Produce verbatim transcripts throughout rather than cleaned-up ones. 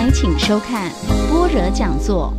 来请收看般若讲座。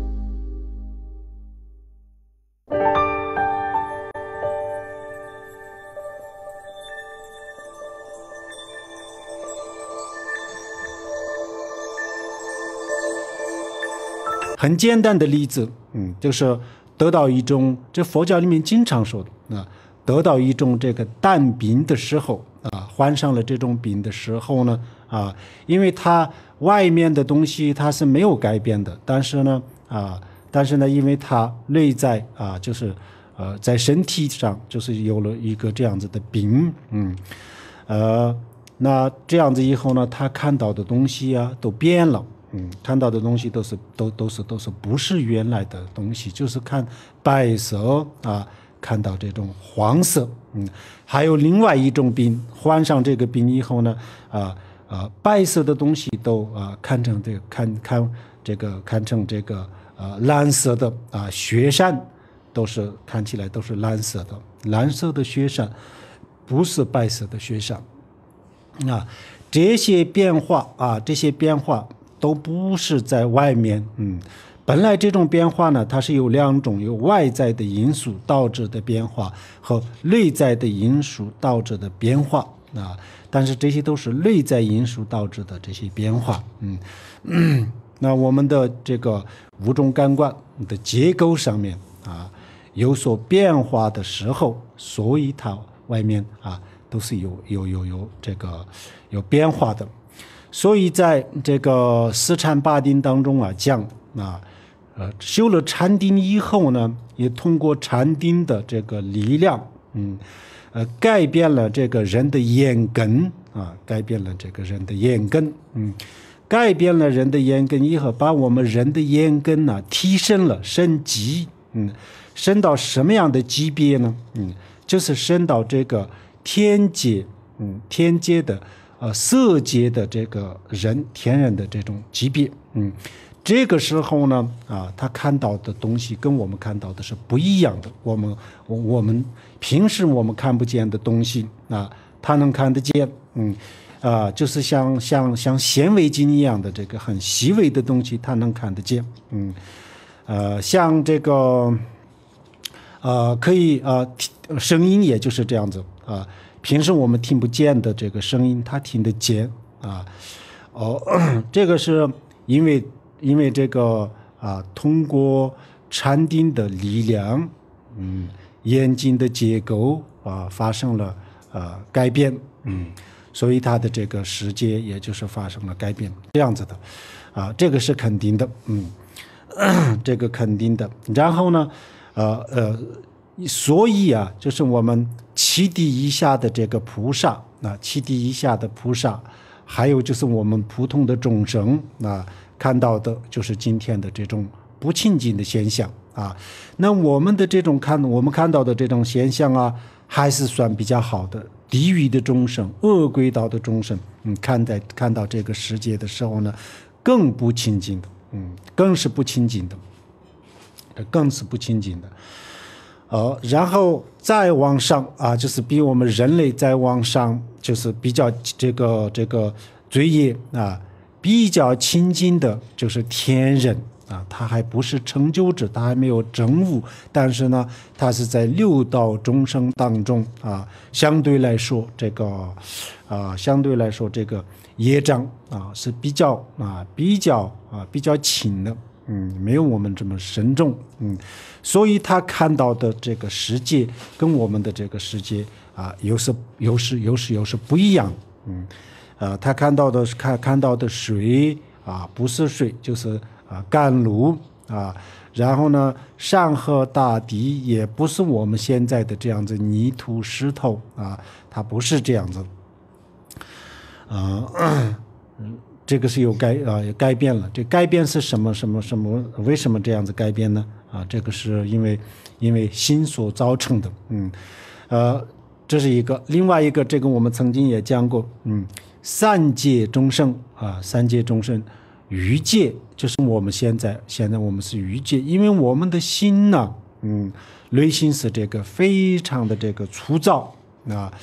很简单的例子，嗯，就是得到一种，这佛教里面经常说的啊，得到一种这个淡病的时候啊，患上了这种病的时候呢，啊，因为它外面的东西它是没有改变的，但是呢，啊，但是呢，因为它内在啊，就是呃，在身体上就是有了一个这样子的病，嗯，呃，那这样子以后呢，他看到的东西啊都变了。嗯，看到的东西都是都都是都是不是原来的东西，就是看白色啊，看到这种黄色，嗯，还有另外一种病，患上这个病以后呢，啊啊，白色的东西都啊看成这个看看这个看成这个啊蓝色的啊雪山，都是看起来都是蓝色的，蓝色的雪山不是白色的雪山，啊，这些变化啊，这些变化。都不是在外面，嗯，本来这种变化呢，它是有两种，有外在的因素导致的变化和内在的因素导致的变化啊。但是这些都是内在因素导致的这些变化，嗯，嗯那我们的这个五种感官的结构上面啊有所变化的时候，所以它外面啊都是有有有有这个有变化的。所以在这个四禅八定当中啊讲啊，呃，修了禅定以后呢，也通过禅定的这个力量，嗯，呃，改变了这个人的眼根啊，改变了这个人的眼根，嗯，改变了人的眼根以后，把我们人的眼根呢、啊、提升了，升级，嗯，升到什么样的级别呢？嗯，就是升到这个天界，嗯，天界的。呃，色界的这个人天然的这种级别，嗯，这个时候呢，啊，他看到的东西跟我们看到的是不一样的。我们我我们平时我们看不见的东西啊，他能看得见，嗯，啊，就是像像像显微镜一样的这个很细微的东西，他能看得见，嗯，呃，像这个，呃，可以呃，声音也就是这样子啊。平时我们听不见的这个声音，他听得见啊，哦，这个是因为因为这个啊，通过禅定的力量，嗯，眼睛的结构啊发生了呃改变，嗯，所以它的这个世界也就是发生了改变，这样子的，啊，这个是肯定的，嗯，这个肯定的。然后呢，呃呃。所以啊，就是我们七地以下的这个菩萨啊，七地以下的菩萨，还有就是我们普通的众生啊，看到的就是今天的这种不清净的现象啊。那我们的这种看，我们看到的这种现象啊，还是算比较好的。地狱的众生、恶鬼道的众生，嗯，看在看到这个世界的时候呢，更不清净的，嗯，更是不清净的，更是不清净的。呃，然后再往上啊，就是比我们人类再往上，就是比较这个这个罪业啊，比较亲近的，就是天人啊，他还不是成就者，他还没有证悟，但是呢，他是在六道众生当中啊，相对来说这个啊，相对来说这个业障啊是比较啊比较啊比较轻的。嗯，没有我们这么深重，嗯，所以他看到的这个世界跟我们的这个世界啊，有时有时有时有时不一样，嗯，呃，他看到的看看到的水啊，不是水，就是啊甘露啊，然后呢，山河大地也不是我们现在的这样子泥土石头啊，它不是这样子，啊、呃。这个是有改啊、呃、改变了，这改变是什么什么什么？为什么这样子改变呢？啊，这个是因为因为心所造成的，嗯，呃，这是一个。另外一个，这个我们曾经也讲过，嗯，三界众生啊，三界众生，欲界就是我们现在现在我们是欲界，因为我们的心呢，嗯，内心是这个非常的这个粗糙啊。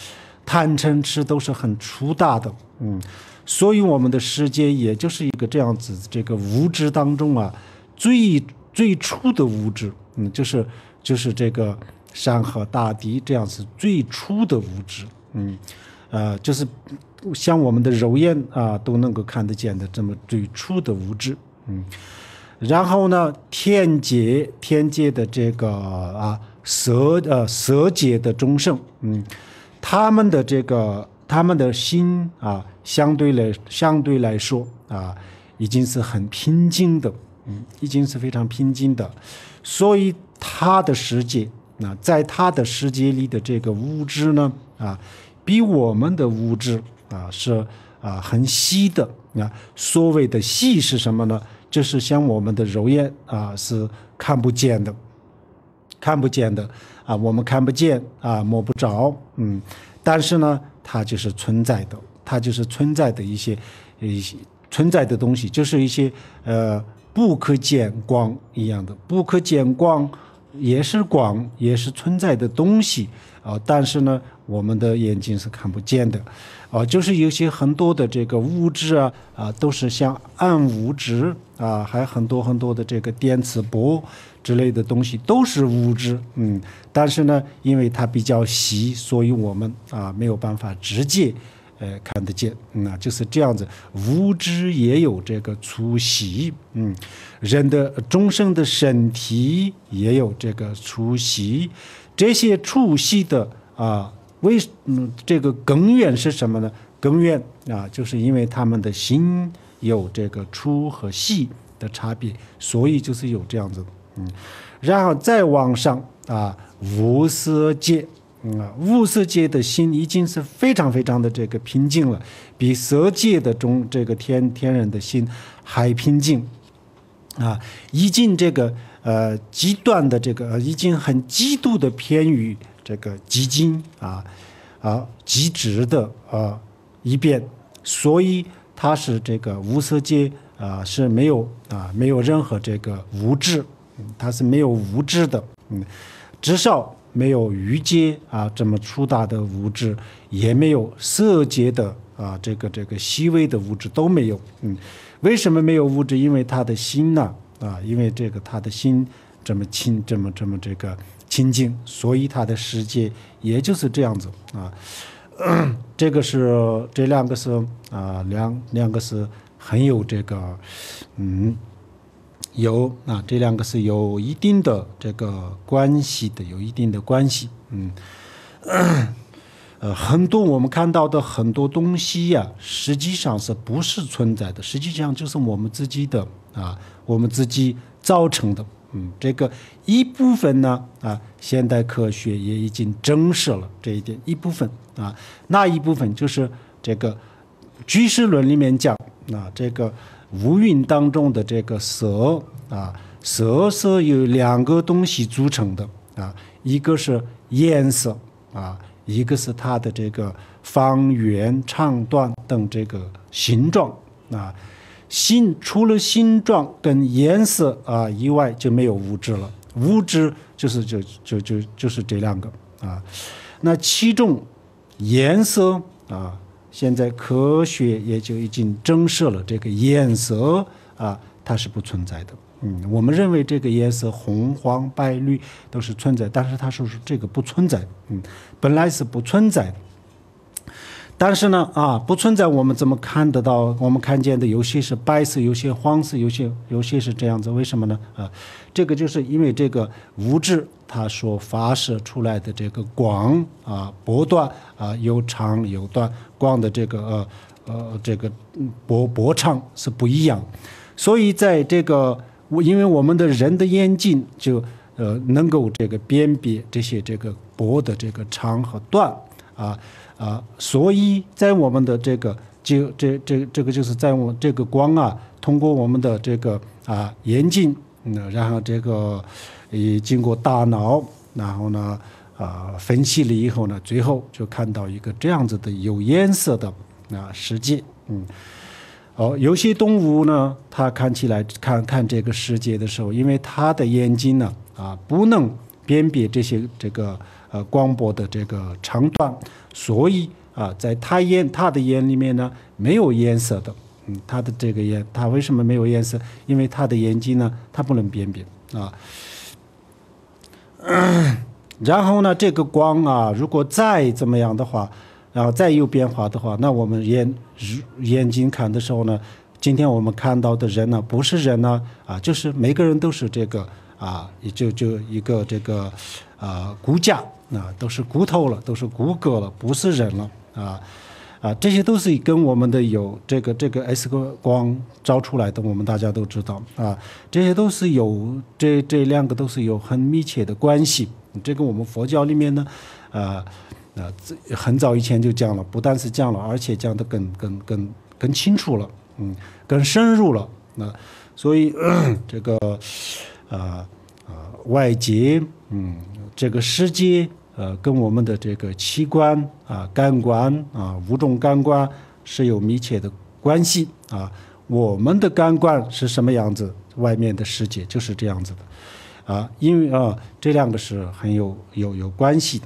贪嗔痴都是很粗大的，嗯，所以我们的世界也就是一个这样子，这个物质当中啊，最最初的物质，嗯，就是就是这个山河大地这样子最初的物质，嗯，呃，就是像我们的肉眼啊都能够看得见的这么最初的物质，嗯，然后呢，天界天界的这个啊色呃色界的众生，嗯。他们的这个，他们的心啊，相对来相对来说啊，已经是很平静的，嗯，已经是非常平静的，所以他的世界啊，在他的世界里的这个物质呢，啊，比我们的物质啊是啊很细的啊。所谓的细是什么呢？就是像我们的肉眼啊是看不见的。看不见的啊，我们看不见啊，摸不着，嗯，但是呢，它就是存在的，它就是存在的一些一些存在的东西，就是一些呃不可见光一样的，不可见光也是光，也是存在的东西啊，但是呢，我们的眼睛是看不见的，啊，就是有些很多的这个物质啊啊，都是像暗物质啊，还有很多很多的这个电磁波之类的东西都是物质，嗯，但是呢，因为它比较细，所以我们啊没有办法直接呃看得见，那、嗯、就是这样子。物质也有这个粗细，嗯，人的众生的身体也有这个粗细，这些粗细的啊，为嗯这个根源是什么呢？根源啊，就是因为他们的心有这个粗和细的差别，所以就是有这样子的。嗯，然后再往上啊，无色界，嗯啊，无色界的心已经是非常非常的这个平静了，比色界的中这个天天人的心还平静，啊，已经这个呃极端的这个已经很极度的偏于这个激进啊啊极致的啊一边，所以它是这个无色界啊是没有啊没有任何这个物质。它是没有物质的，嗯，至少没有欲界啊这么粗大的物质，也没有色界的啊这个这个细微的物质都没有，嗯，为什么没有物质？因为他的心呢啊，因为这个他的心这么清，这么这么这个清净，所以他的世界也就是这样子啊。这个是这两个是啊两两个是很有这个嗯。有啊，这两个是有一定的这个关系的，有一定的关系。嗯，呃，很多我们看到的很多东西呀、啊，实际上是不是存在的？实际上就是我们自己的啊，我们自己造成的。嗯，这个一部分呢啊，现代科学也已经证实了这一点。一部分啊，那一部分就是这个居士论里面讲啊，这个。五蕴当中的这个色啊，色是由两个东西组成的啊，一个是颜色啊，一个是它的这个方圆、长短等这个形状啊。形除了形状跟颜色啊以外，就没有物质了。物质就是就就就就是这两个啊。那其中颜色啊。现在科学也就已经证实了这个颜色啊，它是不存在的。嗯，我们认为这个颜色红、黄、白、绿都是存在，但是它说是这个不存在。嗯，本来是不存在的。但是呢，啊，不存在，我们怎么看得到？我们看见的有些是白色，有些黄色，有些有些是这样子。为什么呢？啊，这个就是因为这个物质它所发射出来的这个光啊，波段啊，有长有短，光的这个呃呃这个波波长是不一样。所以在这个，因为我们的人的眼睛就呃能够这个辨别这些这个波的这个长和短啊。啊，所以在我们的这个就这这这个就是在我这个光啊，通过我们的这个啊眼睛，嗯，然后这个也经过大脑，然后呢啊分析了以后呢，最后就看到一个这样子的有颜色的啊世界，嗯，哦，有些动物呢，它看起来看看这个世界的时候，因为它的眼睛呢啊不能辨别这些这个呃光波的这个长短，所以啊，在他眼他的眼里面呢没有颜色的，嗯，他的这个眼他为什么没有颜色？因为他的眼睛呢，他不能辨别啊。然后呢，这个光啊，如果再怎么样的话，然后再有变化的话，那我们眼眼睛看的时候呢，今天我们看到的人呢，不是人呢，啊，就是每个人都是这个啊，也就就一个这个啊骨架啊，都是骨头了，都是骨骼了，不是人了啊啊，这些都是跟我们的有这个这个 X 光照出来的，我们大家都知道啊，这些都是有这这两个都是有很密切的关系。这个我们佛教里面呢，啊、呃、啊，很早以前就讲了，不但是讲了，而且讲得更更更更清楚了，嗯，更深入了。那、呃、所以、呃、这个啊啊、呃呃、外界，嗯，这个世界，呃，跟我们的这个器官啊、呃、感官啊、呃、五种感官是有密切的关系啊。我们的感官是什么样子，外面的世界就是这样子的。啊，因为啊，这两个是很有有有关系的，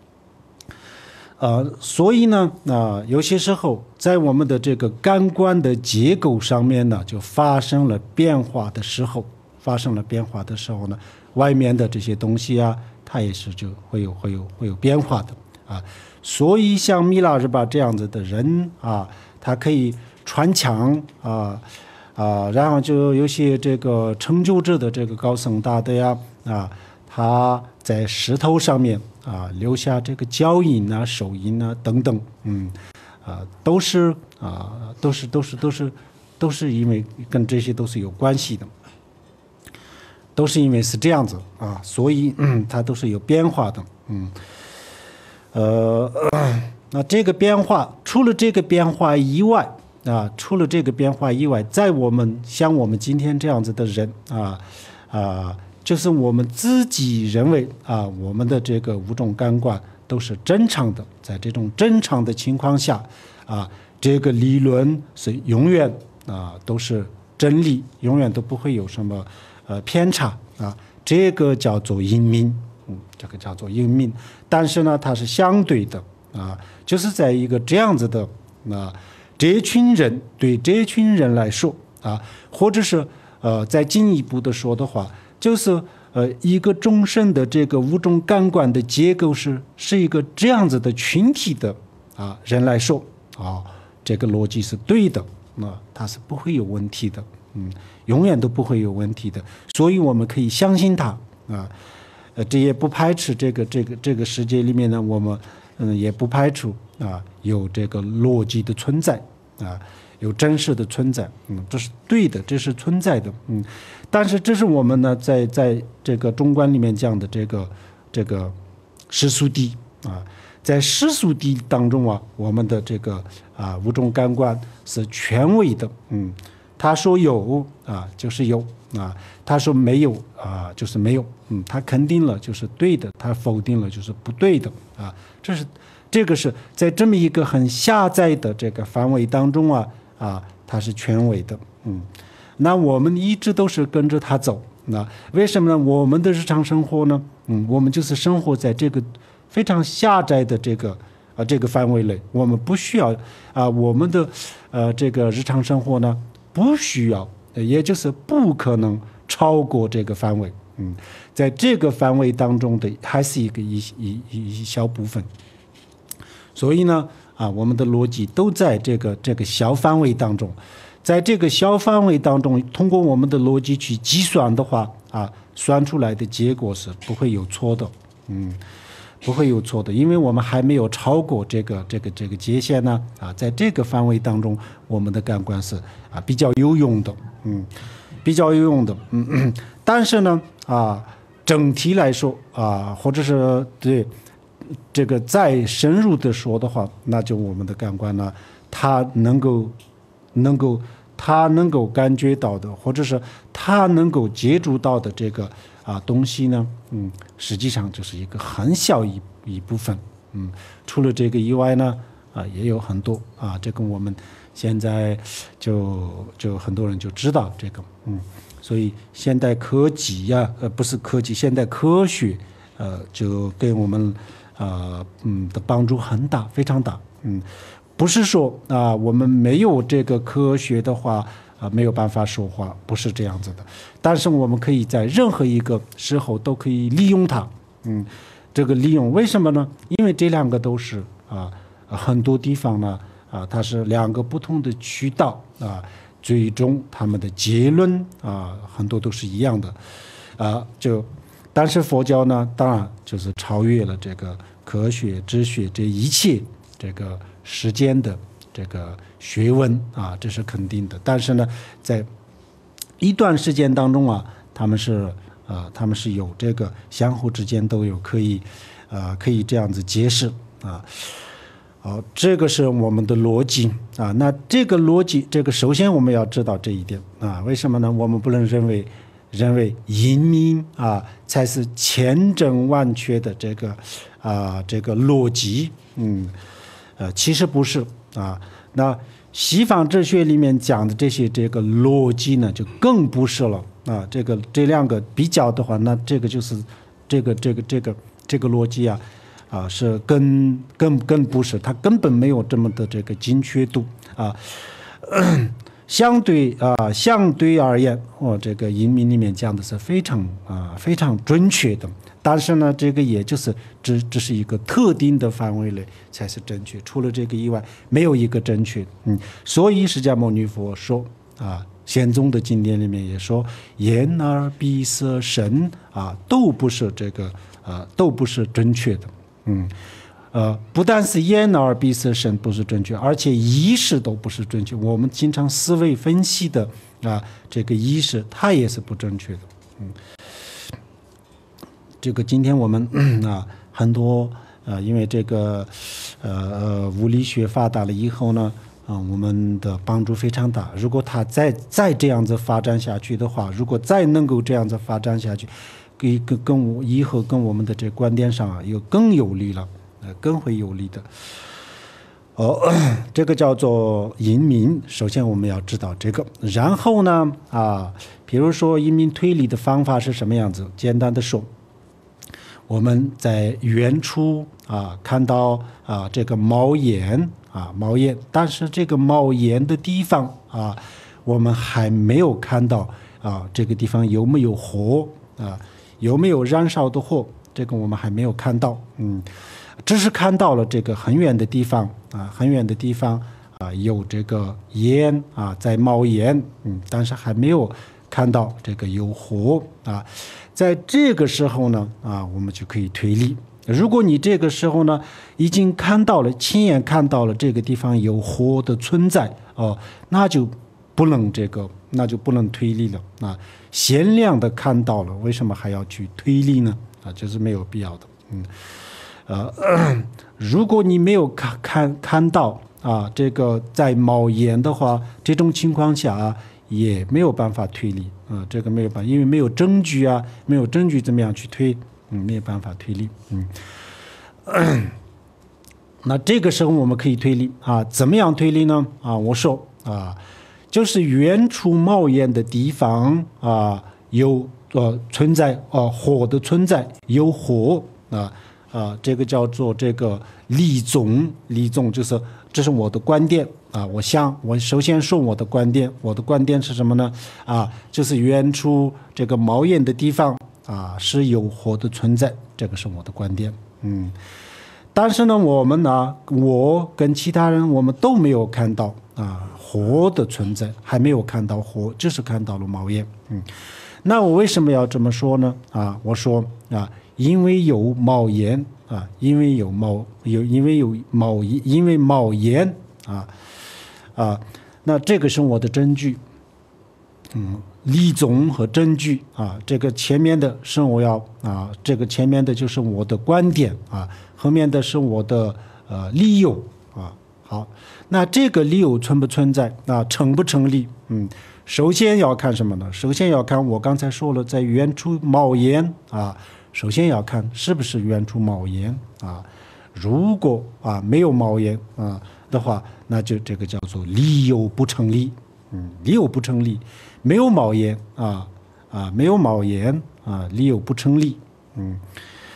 呃，所以呢，啊，有些时候在我们的这个感官的结构上面呢，就发生了变化的时候，发生了变化的时候呢，外面的这些东西啊，它也是就会有会有会有变化的啊。所以像米拉日巴这样子的人啊，他可以穿墙啊。啊，然后就有些这个成就者的这个高僧大德呀，啊，他在石头上面啊留下这个脚印啊、手印啊等等，嗯，啊，都是啊，都是都是都是都是因为跟这些都是有关系的，都是因为是这样子啊，所以嗯，它都是有变化的，嗯，呃，那这个变化除了这个变化以外。啊，除了这个变化以外，在我们像我们今天这样子的人啊啊，就是我们自己认为啊，我们的这个五种感官都是正常的，在这种正常的情况下啊，这个理论是永远啊都是真理，永远都不会有什么呃偏差啊，这个叫做因明，嗯，这个叫做因明，但是呢，它是相对的啊，就是在一个这样子的啊。这群人对这群人来说啊，或者是呃再进一步的说的话，就是呃一个众生的这个五种感官的结构是是一个这样子的群体的啊人来说啊，这个逻辑是对的，那它是不会有问题的，嗯，永远都不会有问题的，所以我们可以相信它啊，呃这也不排斥这个这个这个世界里面呢，我们嗯也不排除啊有这个逻辑的存在。啊，有真实的存在，嗯，这是对的，这是存在的，嗯，但是这是我们呢，在在这个中观里面讲的这个这个世俗谛啊，在世俗谛当中啊，我们的这个啊五种感官是权威的，嗯，他说有啊就是有啊，他说没有啊就是没有，嗯，他肯定了就是对的，他否定了就是不对的啊，这是。这个是在这么一个很狭窄的这个范围当中啊啊，它是权威的，嗯，那我们一直都是跟着它走，那为什么呢？我们的日常生活呢，嗯，我们就是生活在这个非常狭窄的这个啊这个范围内，我们不需要啊，我们的呃这个日常生活呢不需要，也就是不可能超过这个范围，嗯，在这个范围当中的还是一个一一一小部分。所以呢，啊，我们的逻辑都在这个这个小范围当中，在这个小范围当中，通过我们的逻辑去计算的话，啊，算出来的结果是不会有错的，嗯，不会有错的，因为我们还没有超过这个这个这个界限呢，啊，在这个范围当中，我们的感官是啊比较有用的，嗯，比较有用的，嗯嗯，但是呢，啊，整体来说啊，或者是对。这个再深入的说的话，那就我们的感官呢，它能够能够它能够感觉到的，或者是它能够接触到的这个啊东西呢，嗯，实际上就是一个很小一一部分，嗯，除了这个以外呢，啊也有很多啊，这个我们现在就就很多人就知道这个，嗯，所以现代科技呀、啊，呃不是科技，现代科学。 呃，就对我们呃嗯的帮助很大，非常大。嗯，不是说啊、呃、我们没有这个科学的话啊、呃、没有办法说话，不是这样子的。但是我们可以在任何一个时候都可以利用它。嗯，这个利用为什么呢？因为这两个都是啊、呃、很多地方呢啊、呃、它是两个不同的渠道啊、呃，最终他们的结论啊、呃、很多都是一样的啊、呃、就。但是佛教呢，当然就是超越了这个科学、哲学这一切这个时间的这个学问啊，这是肯定的。但是呢，在一段时间当中啊，他们是呃，他们是有这个相互之间都有可以呃可以这样子解释啊。好，这个是我们的逻辑啊。那这个逻辑，这个首先我们要知道这一点啊。为什么呢？我们不能认为。认为淫民啊才是千真万确的这个啊这个逻辑，嗯，呃，其实不是啊。那西方哲学里面讲的这些这个逻辑呢，就更不是了啊。这个这两个比较的话，那这个就是这个这个这个这个逻辑啊啊是更更更不是，它根本没有这么的这个精确度啊。相对啊、呃，相对而言，我、哦、这个淫民里面讲的是非常啊、呃、非常准确的，但是呢，这个也就是只只是一个特定的范围内才是正确，除了这个以外，没有一个正确。嗯，所以释迦牟尼佛说啊，宪宗的经典里面也说，眼耳鼻舌身啊都不是这个啊都不是正确的。嗯。呃，不但是眼耳鼻舌身不是正确，而且意识都不是正确。我们经常思维分析的啊、呃，这个意识它也是不正确的。嗯，这个今天我们啊很多呃，因为这个呃呃物理学发达了以后呢，啊、呃，我们的帮助非常大。如果它再再这样子发展下去的话，如果再能够这样子发展下去，跟跟跟我以后跟我们的这观点上啊，有更有利了。呃，更会有利的。哦，这个叫做淫民。首先我们要知道这个，然后呢，啊，比如说淫民推理的方法是什么样子？简单的说，我们在远处啊看到啊这个冒烟啊冒烟，但是这个冒烟的地方啊，我们还没有看到啊这个地方有没有火啊，有没有燃烧的火，这个我们还没有看到。嗯。只是看到了这个很远的地方啊，很远的地方啊，有这个烟啊在冒烟，嗯，但是还没有看到这个有火啊。在这个时候呢，啊，我们就可以推理。如果你这个时候呢，已经看到了，亲眼看到了这个地方有火的存在哦，那就不能这个，那就不能推理了啊。限量的看到了，为什么还要去推理呢？啊，这是没有必要的，嗯。呃，如果你没有看看看到啊，这个在冒烟的话，这种情况下啊，也没有办法推理啊，这个没有办法，因为没有证据啊，没有证据怎么样去推？嗯，没有办法推理。嗯，呃、那这个时候我们可以推理啊，怎么样推理呢？啊，我说啊，就是远处冒烟的地方啊，有呃存在啊火的存在，有火啊。啊，这个叫做这个立宗，立宗就是这是我的观点啊。我想，我首先说我的观点，我的观点是什么呢？啊，就是远处这个冒烟的地方啊是有火的存在，这个是我的观点。嗯，但是呢，我们呢，我跟其他人我们都没有看到啊火的存在，还没有看到火，只是看到了冒烟。嗯，那我为什么要这么说呢？啊，我说啊。因为有冒烟啊，因为有冒有因为有冒因为冒烟啊啊，那这个是我的证据，嗯，立宗和证据啊，这个前面的是我要啊，这个前面的就是我的观点啊，后面的是我的呃理由啊。好，那这个理由存不存在啊？成不成立？嗯，首先要看什么呢？首先要看我刚才说了，在远处冒烟啊。首先要看是不是远处冒烟啊，如果啊没有冒烟啊的话，那就这个叫做理由不成立，嗯，理由不成立，没有冒烟啊啊没有冒烟啊，理由不成立，嗯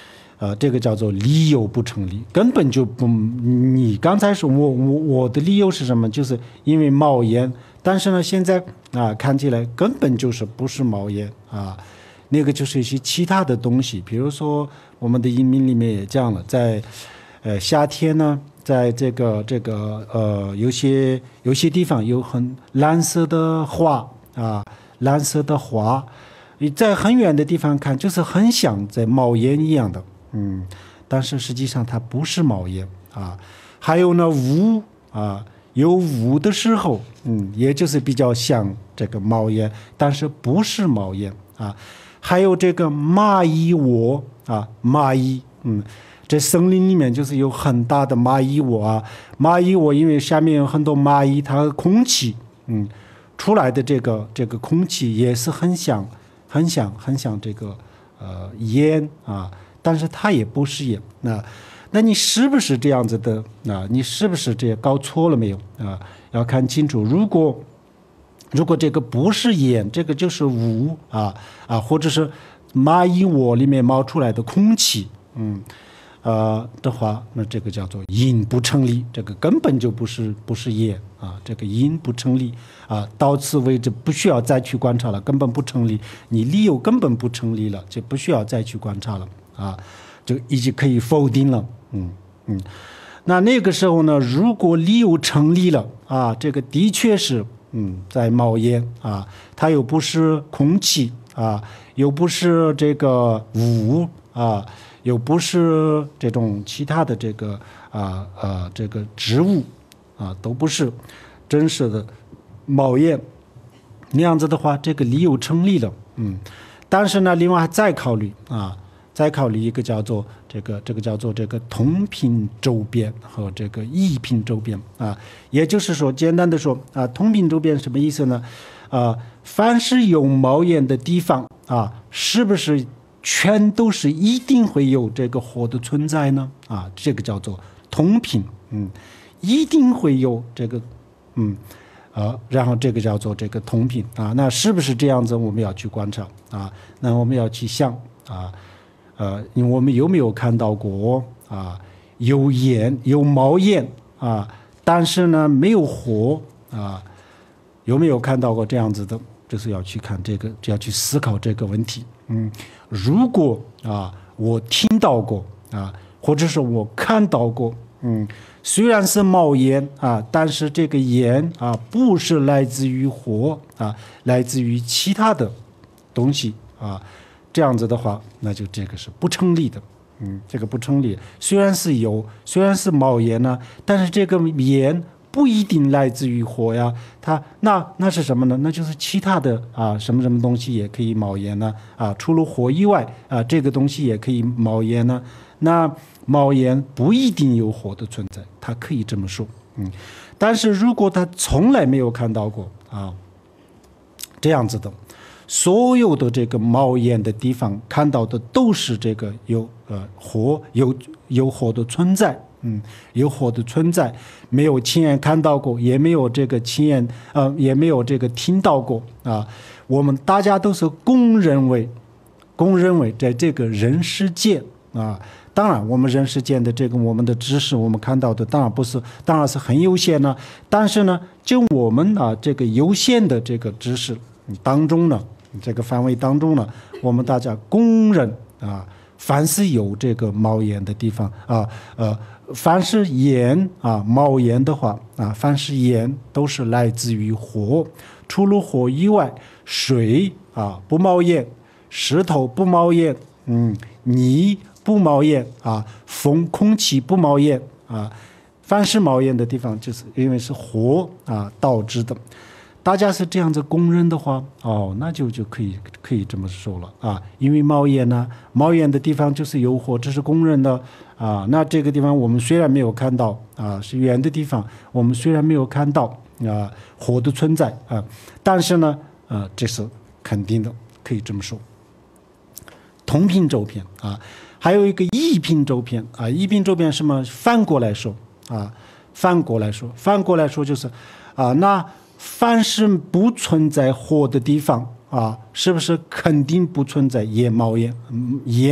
呃，这个叫做理由不成立，根本就不。你刚才说我我我的理由是什么？就是因为冒烟，但是呢，现在啊看起来根本就是不是冒烟啊，那个就是一些其他的东西，比如说我们的移民里面也讲了，在呃夏天呢，在这个这个呃有些有些地方有很蓝色的花啊，蓝色的花，你在很远的地方看，就是很像在冒烟一样的。嗯，但是实际上它不是冒烟啊。还有呢，雾啊，有雾的时候，嗯，也就是比较像这个冒烟，但是不是冒烟啊。还有这个蚂蚁窝啊，蚂蚁，嗯，这森林里面就是有很大的蚂蚁窝啊。蚂蚁窝因为下面有很多蚂蚁，它空气，嗯，出来的这个这个空气也是很像，很像，很像这个呃烟啊。但是它也不是烟，那那你是不是这样子的啊？你是不是这样搞错了没有啊？要看清楚。如果如果这个不是烟，这个就是雾啊啊，或者是蚂蚁窝里面冒出来的空气，嗯呃的话，那这个叫做因不成立，这个根本就不是不是烟啊，这个因不成立啊，到此为止不需要再去观察了，根本不成立，你理由根本不成立了，就不需要再去观察了。啊，就已经可以否定了，嗯嗯。那那个时候呢，如果理由成立了啊，这个的确是嗯在冒烟啊，它又不是空气啊，又不是这个雾啊，又不是这种其他的这个啊呃这个植物啊，都不是真实的冒烟。那样子的话，这个理由成立了，嗯。但是呢，另外再考虑啊。再考虑一个叫做这个这个叫做这个同频周边和这个异频周边啊，也就是说，简单的说啊，同频周边什么意思呢？啊，凡是有冒烟的地方啊，是不是全都是一定会有这个火的存在呢？啊，这个叫做同频，嗯，一定会有这个，嗯，啊，然后这个叫做这个同频啊，那是不是这样子？我们要去观察啊，那我们要去想啊。呃，我们有没有看到过啊？有烟有冒烟啊，但是呢没有火啊？有没有看到过这样子的？就是要去看这个，就要去思考这个问题。嗯，如果啊我听到过啊，或者是我看到过，嗯，虽然是冒烟啊，但是这个烟啊不是来自于火啊，来自于其他的东西啊。这样子的话，那就这个是不成立的，嗯，这个不成立。虽然是有，虽然是冒烟呢，但是这个烟不一定来自于火呀，它那那是什么呢？那就是其他的啊，什么什么东西也可以冒烟呢？啊，除了火以外啊，这个东西也可以冒烟呢。那冒烟不一定有火的存在，它可以这么说，嗯。但是如果他从来没有看到过啊，这样子的。所有的这个冒烟的地方看到的都是这个有呃火有有火的存在，嗯，有火的存在，没有亲眼看到过，也没有这个亲眼呃也没有这个听到过啊。我们大家都是公认为，公认为在这个人世间啊，当然我们人世间的这个我们的知识，我们看到的当然不是，当然是很有限呢。但是呢，就我们啊这个有限的这个知识当中呢。这个范围当中呢，我们大家公认啊，凡是有这个冒烟的地方啊，呃，凡是烟啊冒烟的话啊，凡是烟都是来自于火，除了火以外，水啊不冒烟，石头不冒烟，嗯，泥不冒烟啊，风空气不冒烟啊，凡是冒烟的地方，就是因为是火啊导致的。大家是这样子公认的话，哦，那就就可以可以这么说了啊，因为冒烟呢，冒烟的地方就是有火，这是公认的啊。那这个地方我们虽然没有看到啊，是远的地方，我们虽然没有看到啊火的存在啊，但是呢，呃，这是肯定的，可以这么说。同频周边啊，还有一个异频周边啊，异频周边什么？反过来说啊，反过来说，反过来说就是啊，那。凡是不存在火的地方啊，是不是肯定不存在烟冒烟烟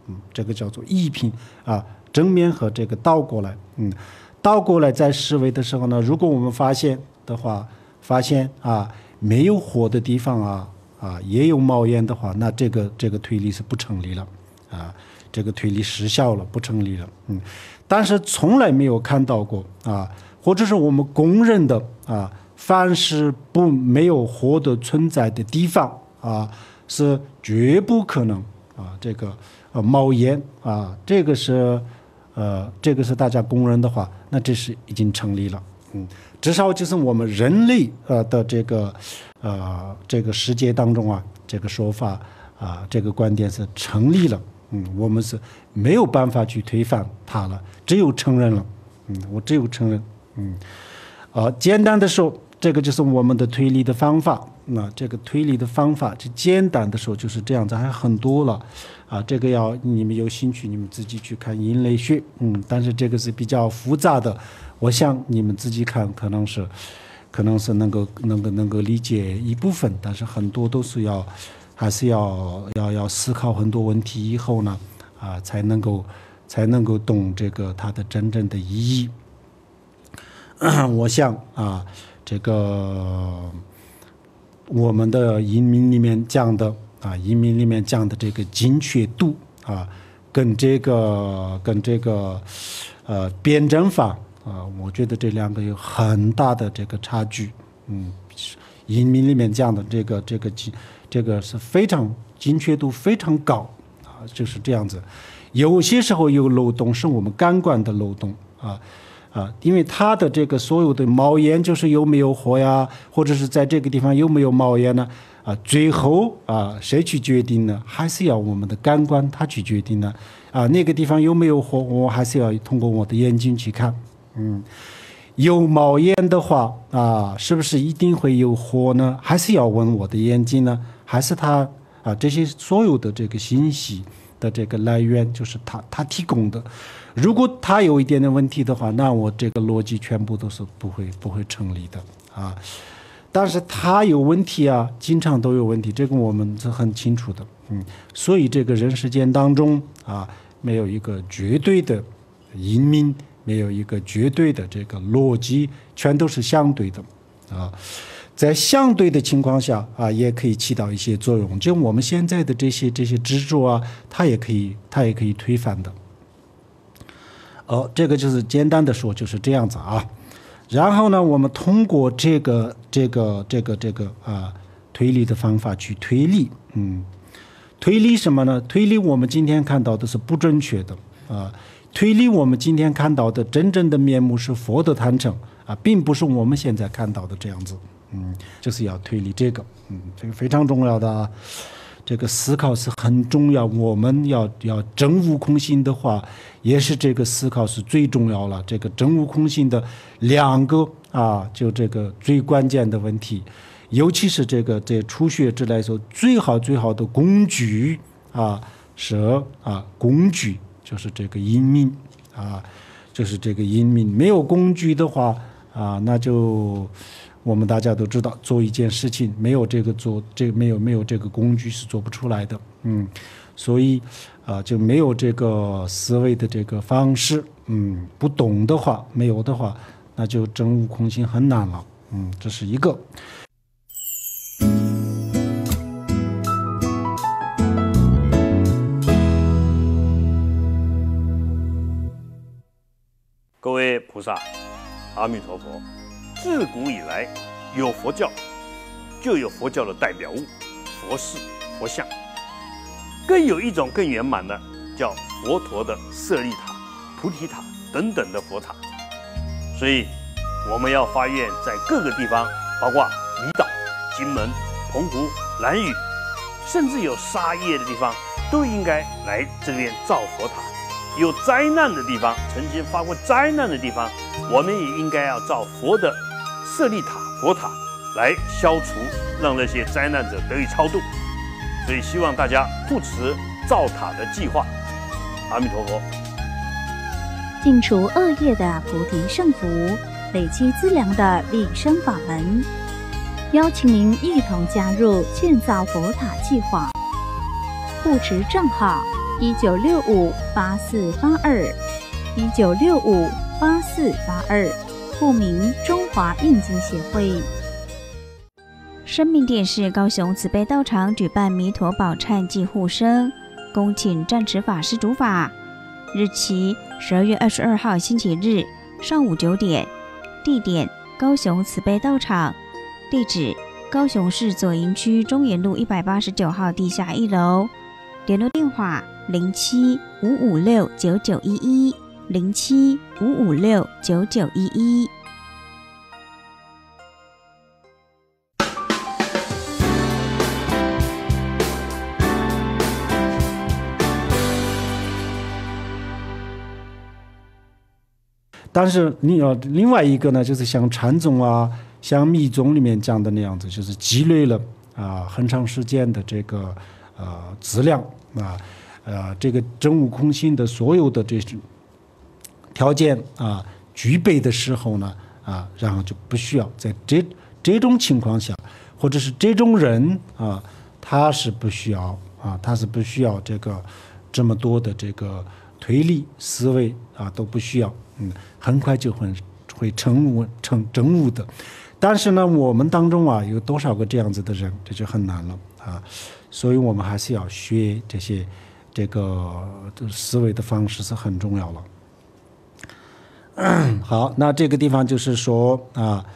嗯，这个叫做一品啊，正面和这个倒过来，嗯，倒过来在思维的时候呢，如果我们发现的话，发现啊没有火的地方啊啊也有冒烟的话，那这个这个推理是不成立了啊，这个推理失效了，不成立了，嗯，但是从来没有看到过啊，或者是我们公认的啊，凡是不没有火的存在的地方啊，是绝不可能啊这个呃冒烟啊，这个是呃这个是大家公认的话，那这是已经成立了，嗯。至少就是我们人类呃的这个呃这个世界当中啊，这个说法啊，这个观点是成立了，嗯，我们是没有办法去推翻它了，只有承认了，嗯，我只有承认，嗯，呃，简单的说，这个就是我们的推理的方法。那这个推理的方法，就简单的说就是这样子，还很多了，啊，这个要你们有兴趣，你们自己去看因类学，嗯，但是这个是比较复杂的。我想你们自己看，可能是，可能是能够能够能够理解一部分，但是很多都是要，还是要要要思考很多问题以后呢，啊，才能够才能够懂这个它的真正的意义。我想啊，这个我们的移民里面讲的啊，移民里面讲的这个精确度啊，跟这个跟这个呃辩证法。啊，我觉得这两个有很大的这个差距，嗯，移民里面讲的这个这个这个是非常精确度非常高啊，就是这样子。有些时候有漏洞，是我们感官的漏洞啊啊，因为它的这个所有的冒烟就是有没有火呀，或者是在这个地方有没有冒烟呢？啊，最后啊，谁去决定呢？还是要我们的感官它去决定呢？啊，那个地方有没有火，我还是要通过我的眼睛去看。嗯，有冒烟的话啊，是不是一定会有火呢？还是要问我的眼睛呢？还是它啊？这些所有的这个信息的这个来源就是它它提供的。如果它有一点点问题的话，那我这个逻辑全部都是不会不会成立的啊。但是它有问题啊，经常都有问题，这个我们是很清楚的。嗯，所以这个人世间当中啊，没有一个绝对的因明。没有一个绝对的这个逻辑，全都是相对的啊。在相对的情况下啊，也可以起到一些作用。就我们现在的这些这些执着啊，它也可以它也可以推翻的。哦，这个就是简单的说就是这样子啊。然后呢，我们通过这个这个这个这个啊推理的方法去推理，嗯，推理什么呢？推理我们今天看到的是不准确的啊。推理我们今天看到的真正的面目是佛的坛城啊，并不是我们现在看到的这样子，嗯，就是要推理这个，嗯，这个非常重要的啊，这个思考是很重要。我们要要真悟空性的话，也是这个思考是最重要了。这个真悟空性的两个啊，就这个最关键的问题，尤其是这个在初学者来说，最好最好的工具啊是啊工具。就是这个因明啊，就是这个因明。没有工具的话啊，那就我们大家都知道，做一件事情没有这个做这没有没有这个工具是做不出来的，嗯，所以啊就没有这个思维的这个方式，嗯，不懂的话，没有的话，那就真悟空性很难了，嗯，这是一个。 各位菩萨，阿弥陀佛。自古以来，有佛教，就有佛教的代表物，佛事、佛像。更有一种更圆满的，叫佛陀的舍利塔、菩提塔等等的佛塔。所以，我们要发愿在各个地方，包括离岛、金门、澎湖、兰屿，甚至有沙业的地方，都应该来这边造佛塔。有灾难的地方，曾经发过灾难的地方，我们也应该要造佛的舍利塔、佛塔来消除，让那些灾难者得以超度。所以希望大家护持造塔的计划。阿弥陀佛。 净除恶业的菩提圣福，累积资粮的利生法门，邀请您一同加入建造佛塔计划。护持账号一九六五八四八二，一九六五八四八二，户名中华印经协会。 生命电视高雄慈悲道场举办弥陀宝忏祭护生，恭请暂持法师主法，日期十二月二十二号星期日上午九点，地点高雄慈悲道场，地址高雄市左营区中研路一百八十九号地下一楼，联络电话零七五五六九九一一零七五五六九九一一。 但是另呃另外一个呢，就是像禅宗啊、像密宗里面讲的那样子，就是积累了啊很长时间的这个呃资粮啊，呃这个真悟空性的所有的这种条件啊具备的时候呢啊，然后就不需要在这这种情况下，或者是这种人啊，他是不需要啊，他是不需要这个这么多的这个推理思维啊都不需要。嗯，很快就会会成悟成真悟的，但是呢，我们当中啊有多少个这样子的人，这就很难了啊，所以我们还是要学这些这个思维的方式是很重要了。好，那这个地方就是说啊，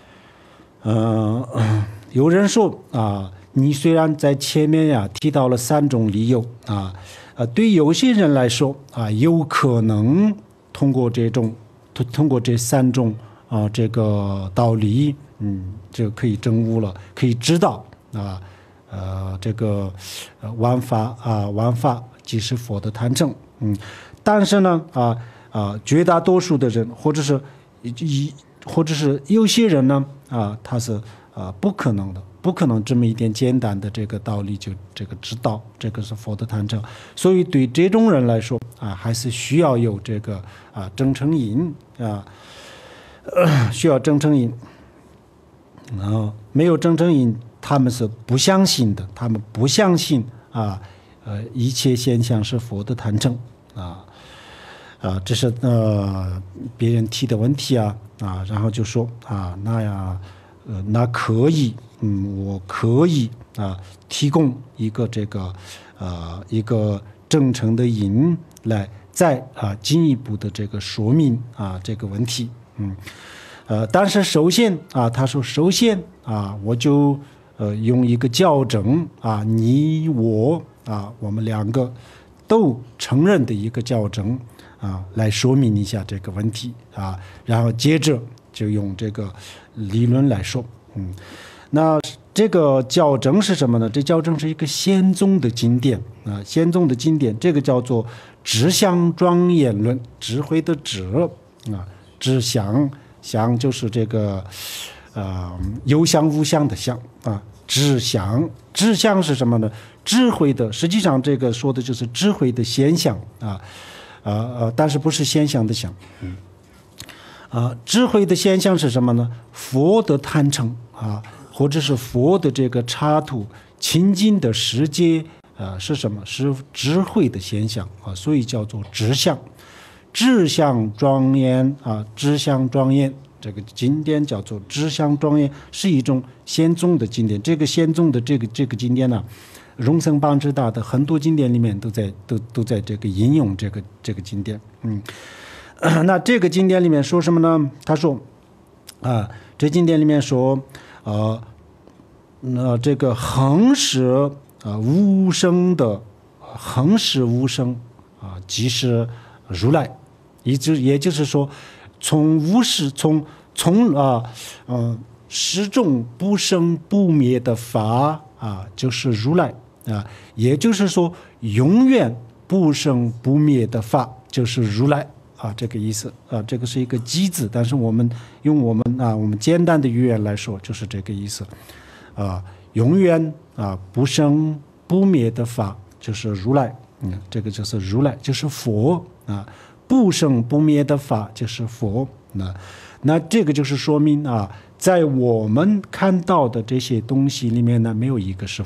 呃，有人说啊，你虽然在前面呀提到了三种理由啊，呃，对有些人来说啊，有可能。通过这种，通过这三种啊、呃，这个道理，嗯，就可以证悟了，可以知道啊，呃，这个呃万法啊，万法即是佛的坛城，嗯，但是呢，啊啊，绝大多数的人，或者是一，或者是有些人呢，啊，他是啊不可能的。不可能这么一点简单的这个道理就这个知道，这个是佛的坛城，所以对这种人来说啊，还是需要有这个啊真诚引啊、呃，需要真诚引，然后没有真诚引，他们是不相信的，他们不相信啊，呃，一切现象是佛的坛城啊啊，这是呃别人提的问题啊啊，然后就说啊那呀。呃，那可以，嗯，我可以啊，提供一个这个，呃，一个真诚的引来，再啊进一步的这个说明啊这个问题，嗯，呃，但是首先啊，他说首先啊，我就呃用一个校正啊，你我啊，我们两个都承认的一个校正啊，来说明一下这个问题啊，然后接着。就用这个理论来说，嗯，那这个校正是什么呢？这校正是一个宪宗的经典啊，宪宗的经典，这个叫做智相庄严论，智慧的智啊，智相相就是这个呃有相无相的相啊，智相智相是什么呢？智慧的，实际上这个说的就是智慧的现象啊，呃呃，但是不是现象的相，嗯。啊，智慧的现象是什么呢？佛的坛城啊，或者是佛的这个插图清净的世界啊，是什么？是智慧的现象啊，所以叫做智相。智相庄严啊，智相庄严这个经典叫做智相庄严，是一种宪宗的经典。这个宪宗的这个这个经典呢、啊，荣僧邦智大的很多经典里面都在都都在这个引用这个这个经典，嗯。那这个经典里面说什么呢？他说，啊，这经典里面说，呃，那这个恒是啊无生的，恒是无生啊，即是如来，也就也就是说，从无始从从啊嗯、呃、始终不生不灭的法啊，就是如来啊，也就是说，永远不生不灭的法就是如来。啊，这个意思啊，这个是一个机字，但是我们用我们啊，我们简单的语言来说，就是这个意思，啊，永远啊不生不灭的法就是如来，嗯，这个就是如来，就是佛啊，不生不灭的法就是佛，那那这个就是说明啊，在我们看到的这些东西里面呢，没有一个是佛，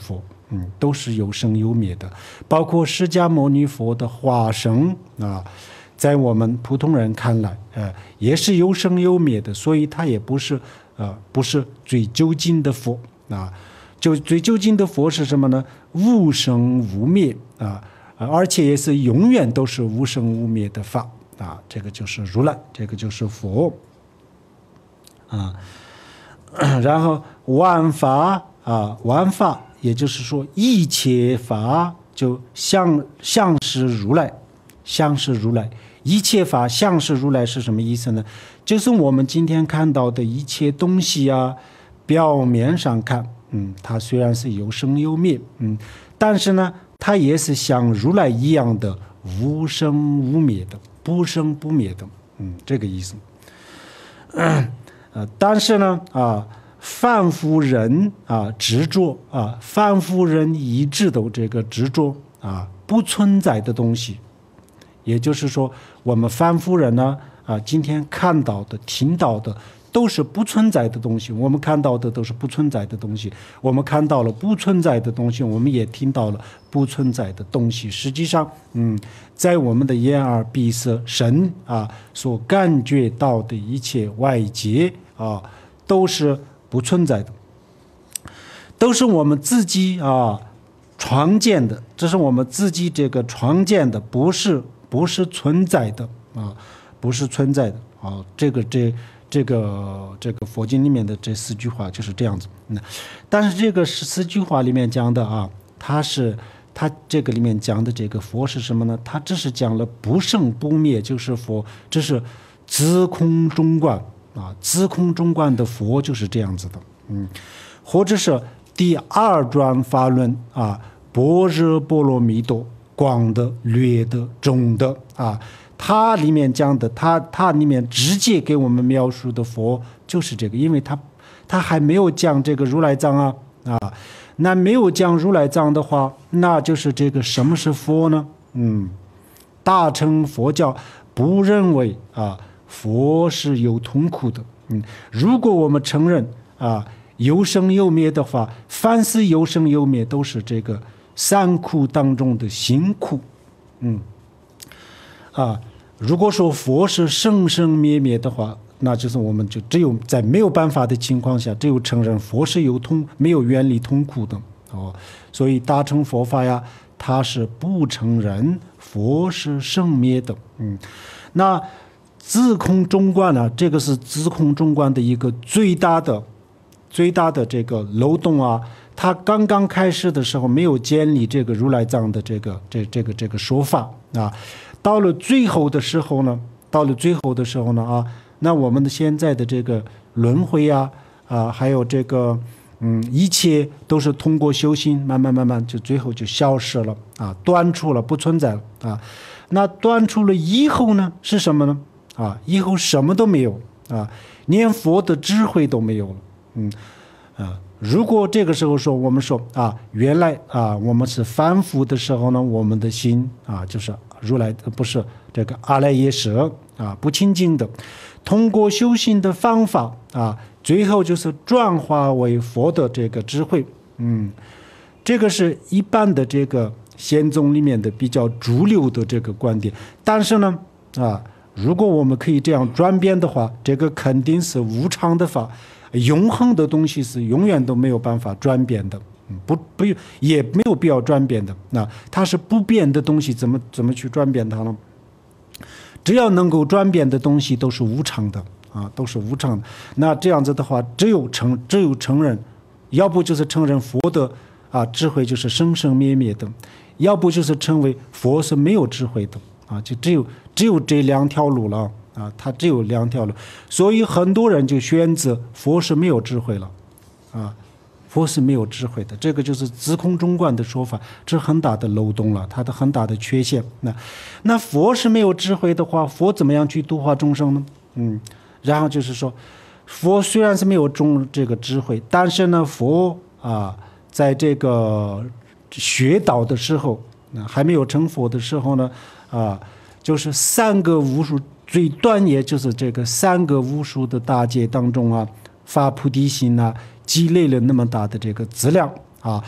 嗯，都是有生有灭的，包括释迦牟尼佛的化身啊，在我们普通人看来，呃，也是有生有灭的，所以它也不是呃不是最究竟的佛啊。就最究竟的佛是什么呢？无生无灭啊，而且也是永远都是无生无灭的法啊，这个就是如来，这个就是佛啊。然后万法啊，万法也就是说一切法就像像是如来，像是如来。一切法像是如来是什么意思呢？就是我们今天看到的一切东西啊，表面上看，嗯，它虽然是有生有灭，嗯，但是呢，它也是像如来一样的无生无灭的，不生不灭的，嗯，这个意思。呃，但是呢，啊，凡夫人啊执着啊，凡夫人一直都这个执着啊，不存在的东西。也就是说，我们凡夫人呢，啊，今天看到的、听到的都是不存在的东西。我们看到的都是不存在的东西，我们看到了不存在的东西，我们也听到了不存在的东西。实际上，嗯，在我们的眼耳鼻舌身啊所感觉到的一切外界啊，都是不存在的，都是我们自己啊创建的，这是我们自己这个创建的，不是。不是存在的啊，不是存在的啊，这个这这个这个佛经里面的这四句话就是这样子。那但是这个四句话里面讲的啊，它是它这个里面讲的这个佛是什么呢？它只是讲了不生不灭，就是佛，这是自空中观啊，自空中观的佛就是这样子的，嗯，或者是第二转法轮啊，般若波罗蜜多。广的、略的、中的啊，它里面讲的，它它里面直接给我们描述的佛就是这个，因为它它还没有讲这个如来藏啊啊，那没有讲如来藏的话，那就是这个什么是佛呢？嗯，大乘佛教不认为啊佛是有痛苦的，嗯，如果我们承认啊有生有灭的话，凡是有生有灭都是这个。三苦当中的辛苦，嗯，啊，如果说佛是生生灭灭的话，那就是我们就只有在没有办法的情况下，只有承认佛是有痛，没有远离痛苦的哦。所以大乘佛法呀，它是不承认佛是生灭的，嗯，那自空中观呢，这个是自空中观的一个最大的、最大的这个漏洞啊。他刚刚开始的时候没有建立这个如来藏的这个这这个这个说法啊，到了最后的时候呢，到了最后的时候呢啊，那我们的现在的这个轮回啊啊，还有这个嗯，一切都是通过修行，慢慢慢慢就最后就消失了啊，断除了，不存在了啊。那断除了以后呢，是什么呢？啊，以后什么都没有啊，连佛的智慧都没有了，嗯啊。如果这个时候说我们说啊，原来啊我们是凡夫的时候呢，我们的心啊就是如来不是这个阿赖耶识啊不清净的，通过修行的方法啊，最后就是转化为佛的这个智慧，嗯，这个是一般的这个显宗里面的比较主流的这个观点。但是呢啊，如果我们可以这样转变的话，这个肯定是无常的法。永恒的东西是永远都没有办法转变的，不不也没有必要转变的。那它是不变的东西，怎么怎么去转变它呢？只要能够转变的东西都是无常的啊，都是无常的。那这样子的话，只有承只有承认，要不就是承认佛的啊智慧就是生生灭灭的，要不就是称为佛是没有智慧的啊，就只有只有这两条路了。啊，它只有两条路，所以很多人就选择佛是没有智慧了，啊，佛是没有智慧的，这个就是自空中观的说法，这是很大的漏洞了，它的很大的缺陷。那那佛是没有智慧的话，佛怎么样去度化众生呢？嗯，然后就是说，佛虽然是没有中这个智慧，但是呢，佛啊，在这个学道的时候，还没有成佛的时候呢，啊，就是三个无数。最短也就是这个三个无数的大劫当中啊，发菩提心啊，积累了那么大的这个资粮啊，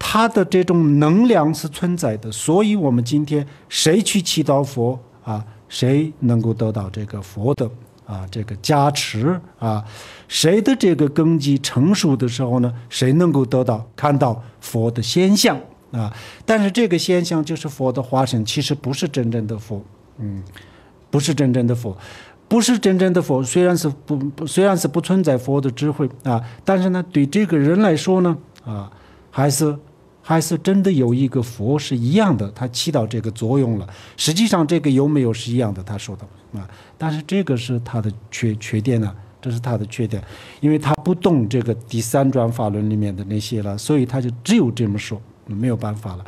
它的这种能量是存在的，所以我们今天谁去祈祷佛啊，谁能够得到这个佛的啊这个加持啊，谁的这个根基成熟的时候呢，谁能够得到看到佛的现象啊。但是这个现象就是佛的化身，其实不是真正的佛，嗯，不是真正的佛。不是真正的佛，虽然是不虽然是不存在佛的智慧啊，但是呢，对这个人来说呢，啊，还是还是真的有一个佛是一样的，它起到这个作用了。实际上这个有没有是一样的，他说的啊，但是这个是他的缺缺点呢、啊，这是他的缺点，因为他不懂这个第三转法轮里面的那些了，所以他就只有这么说，没有办法了。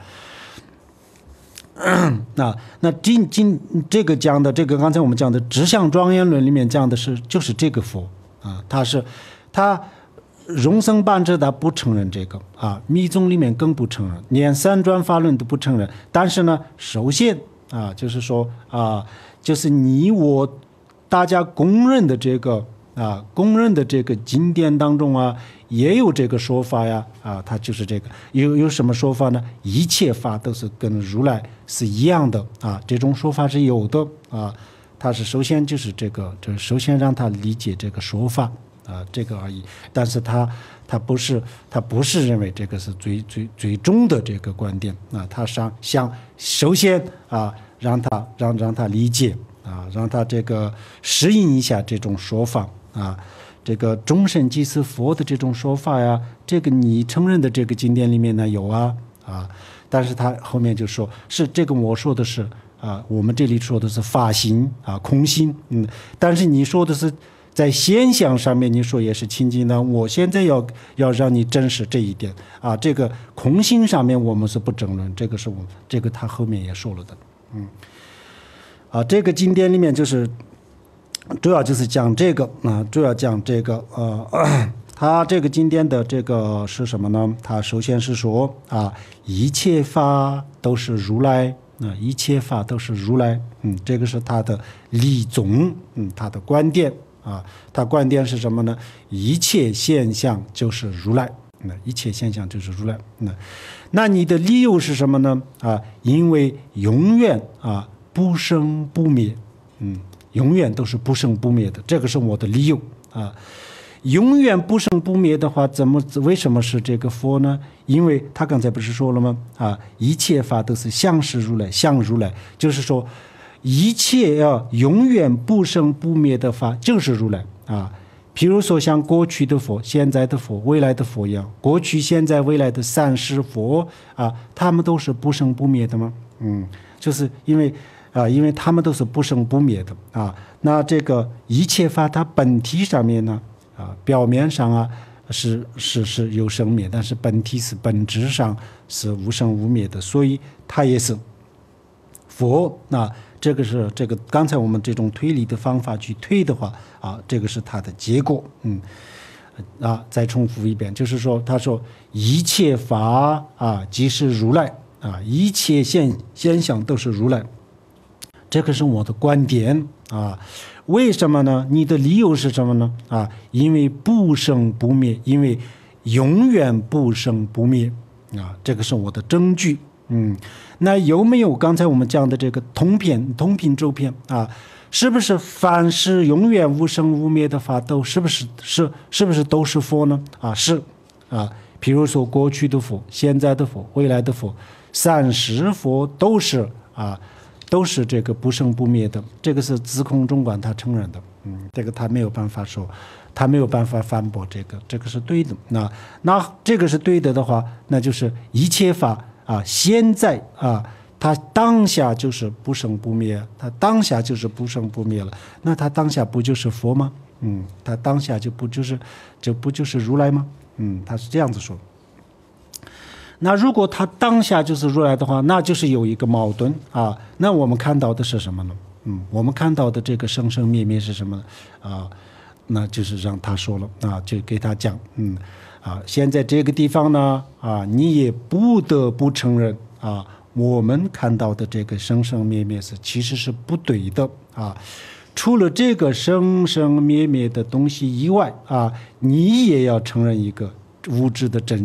那那今今这个讲的这个刚才我们讲的直相庄严论里面讲的是就是这个佛啊，他是他荣僧班智达不承认这个啊，密宗里面更不承认，连三转法轮都不承认。但是呢，首先啊，就是说啊，就是你我大家公认的这个啊，公认的这个经典当中啊，也有这个说法呀啊，它就是这个有有什么说法呢？一切法都是跟如来是一样的啊，这种说法是有的啊。它是首先就是这个，就是首先让他理解这个说法啊，这个而已。但是他他不是他不是认为这个是最最最终的这个观点啊，他想想首先啊，让他让让他理解啊，让他这个适应一下这种说法啊。这个终身即是佛的这种说法呀，这个你承认的这个经典里面呢有啊啊，但是他后面就说是这个我说的是啊，我们这里说的是法心啊空心，嗯，但是你说的是在现象上面，你说也是清净的。我现在要要让你证实这一点啊，这个空心上面我们是不争论，这个是我们这个他后面也说了的，嗯，啊，这个经典里面就是。主要就是讲这个啊，主要讲这个呃，他这个经典的这个是什么呢？他首先是说啊，一切法都是如来啊，一切法都是如来，嗯，这个是他的理宗，嗯，他的观点啊，他观点是什么呢？一切现象就是如来，那一切现象就是如来，那那你的理由是什么呢？啊，因为永远啊不生不灭，嗯。永远都是不生不灭的，这个是我的理由啊。永远不生不灭的话，怎么为什么是这个佛呢？因为他刚才不是说了吗？啊，一切法都是相是如来，相如来，就是说一切要永远不生不灭的法就是如来啊。比如说像过去的佛、现在的佛、未来的佛一样，过去、现在、未来的三世佛啊，他们都是不生不灭的吗？嗯，就是因为。啊，因为他们都是不生不灭的啊。那这个一切法它本体上面呢，啊，表面上啊是是是有生灭，但是本体是本质上是无生无灭的，所以它也是佛。那这个是这个刚才我们这种推理的方法去推的话啊，这个是它的结果。嗯，啊，再重复一遍，就是说，他说一切法啊即是如来啊，一切现现象都是如来。这个是我的观点啊，为什么呢？你的理由是什么呢？啊，因为不生不灭，因为永远不生不灭啊，这个是我的证据。嗯，那有没有刚才我们讲的这个通篇、通品周篇啊？是不是凡是永远无生无灭的法都是不是是是不是都是佛呢？啊，是啊，比如说过去的佛、现在的佛、未来的佛、三世佛都是啊。都是这个不生不灭的，这个是自空中观他承认的，嗯，这个他没有办法说，他没有办法反驳这个，这个是对的。那那这个是对的的话，那就是一切法啊，现在啊，它当下就是不生不灭，它当下就是不生不灭了，那它当下不就是佛吗？嗯，它当下就不就是就不就是如来吗？嗯，他是这样子说。那如果他当下就是如来的话，那就是有一个矛盾啊。那我们看到的是什么呢？嗯，我们看到的这个生生灭灭是什么呢？啊，那就是让他说了啊，就给他讲，嗯，啊，现在这个地方呢，啊，你也不得不承认啊，我们看到的这个生生灭灭是其实是不对的啊。除了这个生生灭灭的东西以外啊，你也要承认一个物质的真相。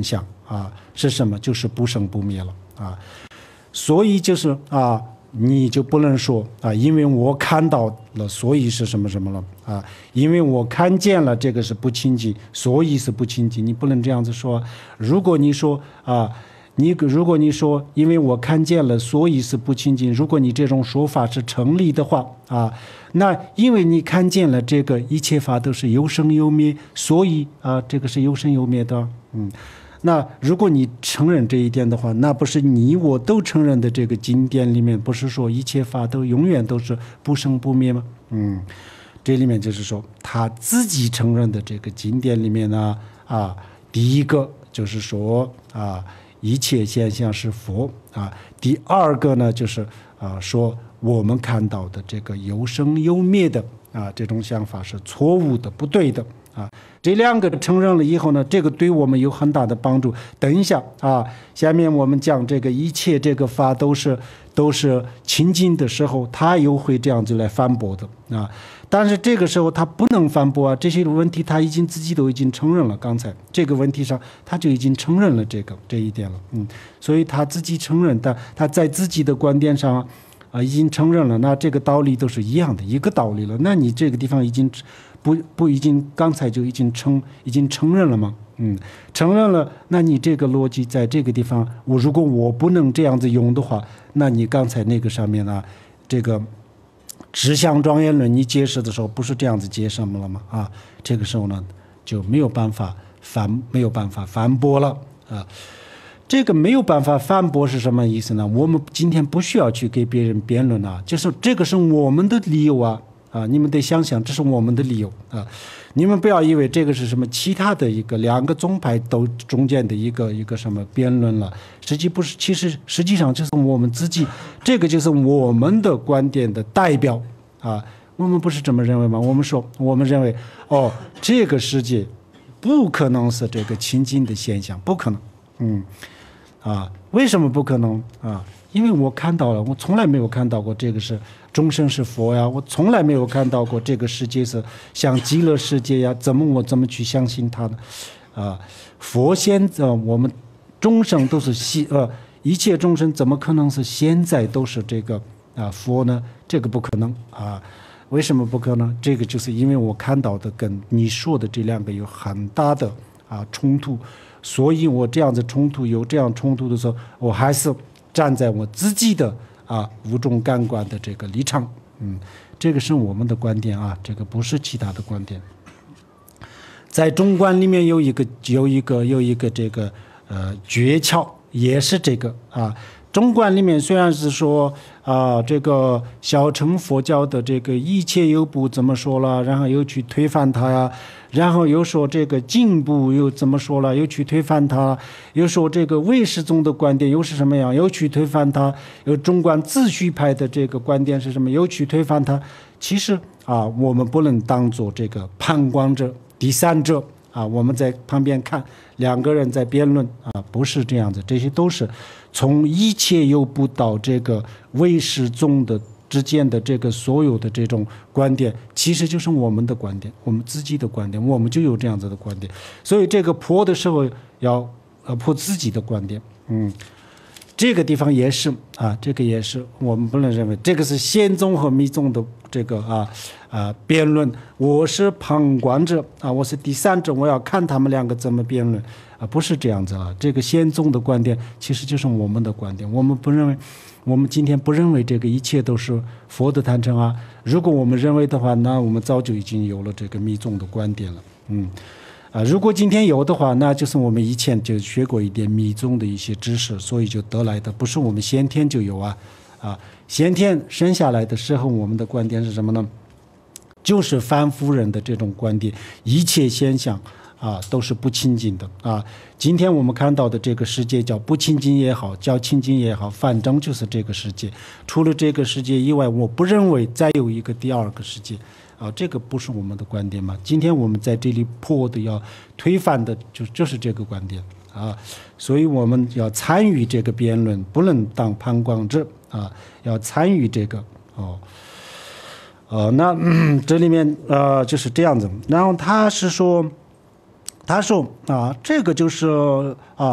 啊，是什么？就是不生不灭了啊。所以就是啊，你就不能说啊，因为我看到了，所以是什么什么了啊？因为我看见了，这个是不清净，所以是不清净。你不能这样子说。如果你说啊。你如果你说因为我看见了，所以是不清净，如果你这种说法是成立的话啊，那因为你看见了这个一切法都是有生有灭，所以啊，这个是有生有灭的。嗯，那如果你承认这一点的话，那不是你我都承认的这个经典里面，不是说一切法都永远都是不生不灭吗？嗯，这里面就是说他自己承认的这个经典里面呢，啊，第一个就是说啊。一切现象是佛啊。第二个呢，就是啊，说我们看到的这个有生有灭的啊，这种想法是错误的、不对的啊。这两个承认了以后呢，这个对我们有很大的帮助。等一下啊，下面我们讲这个一切这个法都是都是清净的时候，他又会这样子来反驳的啊。但是这个时候他不能反驳啊，这些问题他已经自己都已经承认了。刚才这个问题上他就已经承认了这个这一点了，嗯，所以他自己承认，他他在自己的观点上啊已经承认了，那这个道理都是一样的一个道理了。那你这个地方已经不不已经刚才就已经承已经承认了吗？嗯，承认了，那你这个逻辑在这个地方，我如果我不能这样子用的话，那你刚才那个上面呢，这个。指向庄严论，你解释的时候不是这样子解释了吗？啊，这个时候呢就没有办法反没有办法反驳了啊。这个没有办法反驳是什么意思呢？我们今天不需要去给别人辩论啊，就是这个是我们的理由啊啊！你们得想想，这是我们的理由啊！你们不要以为这个是什么其他的一个两个宗派都中间的一个一个什么辩论了，实际不是，其实实际上就是我们自己，这个就是我们的观点的代表啊。我们不是这么认为吗？我们说，我们认为哦，这个世界不可能是这个清净的现象，不可能，嗯，啊，为什么不可能啊？因为我看到了，我从来没有看到过这个是众生是佛呀，我从来没有看到过这个世界是像极乐世界呀，怎么我怎么去相信它呢？啊，佛现在、呃、我们众生都是现呃一切众生怎么可能是现在都是这个啊佛呢？这个不可能啊。为什么不可能？这个就是因为我看到的跟你说的这两个有很大的啊冲突，所以我这样子冲突有这样冲突的时候，我还是站在我自己的啊五种感官的这个立场，嗯，这个是我们的观点啊，这个不是其他的观点。在中观里面有一个有一个有一个这个呃诀窍，也是这个啊。中观里面虽然是说啊，这个小乘佛教的这个一切有部怎么说了，然后又去推翻它呀，然后又说这个进步又怎么说了，又去推翻它，又说这个唯识宗的观点又是什么样，又去推翻它，有中观自续派的这个观点是什么，又去推翻它。其实啊，我们不能当做这个旁观者、第三者啊，我们在旁边看两个人在辩论啊，不是这样子，这些都是从一切有部到这个唯识宗的之间的这个所有的这种观点，其实就是我们的观点，我们自己的观点，我们就有这样子的观点。所以这个破的时候要呃破自己的观点，嗯，这个地方也是啊，这个也是我们不能认为这个是显宗和密宗的这个啊啊辩论，我是旁观者啊，我是第三者，我要看他们两个怎么辩论啊，不是这样子啊。这个显宗的观点其实就是我们的观点，我们不认为，我们今天不认为这个一切都是佛的坛城啊。如果我们认为的话，那我们早就已经有了这个密宗的观点了，嗯。啊，如果今天有的话，那就是我们以前就学过一点密宗的一些知识，所以就得来的，不是我们先天就有啊。啊，先天生下来的时候，我们的观点是什么呢？就是凡夫人的这种观点，一切现象啊都是不清净的啊。今天我们看到的这个世界叫不清净也好，叫清净也好，反正就是这个世界。除了这个世界以外，我不认为再有一个第二个世界。啊，这个不是我们的观点嘛？今天我们在这里破的要推翻的就就是这个观点啊，所以我们要参与这个辩论，不能当旁观者啊，要参与这个哦。呃，那、嗯、这里面呃就是这样子。然后他是说，他说啊，这个就是啊，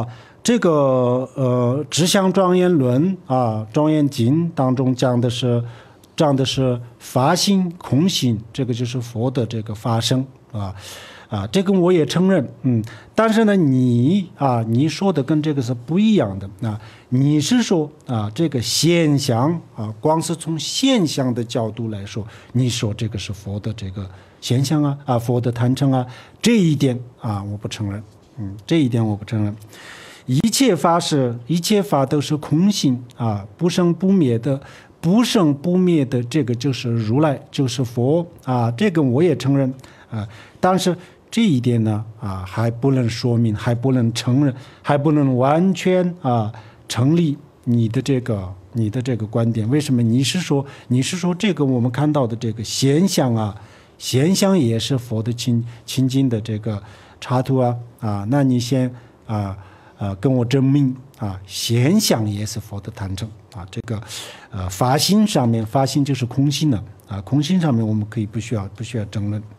这个呃《直相庄严论》啊，《庄严经》当中讲的是讲的是法性、空性，这个就是佛的这个法身啊。啊，这个我也承认，嗯，但是呢，你啊，你说的跟这个是不一样的啊。你是说啊，这个现象啊，光是从现象的角度来说，你说这个是佛的这个现象啊，啊，佛的坛城啊，这一点啊，我不承认，嗯，这一点我不承认。一切法是，一切法都是空性啊，不生不灭的，不生不灭的，这个就是如来，就是佛啊，这个我也承认啊，但是。这一点呢，啊，还不能说明，还不能承认，还不能完全啊成立你的这个你的这个观点。为什么？你是说你是说这个我们看到的这个现象啊，现象也是佛的清清净的这个插图啊啊？那你先啊啊跟我证明啊，现象也是佛的坛城啊。这个呃法性上面，法性就是空性的啊，空性上面我们可以不需要不需要争论。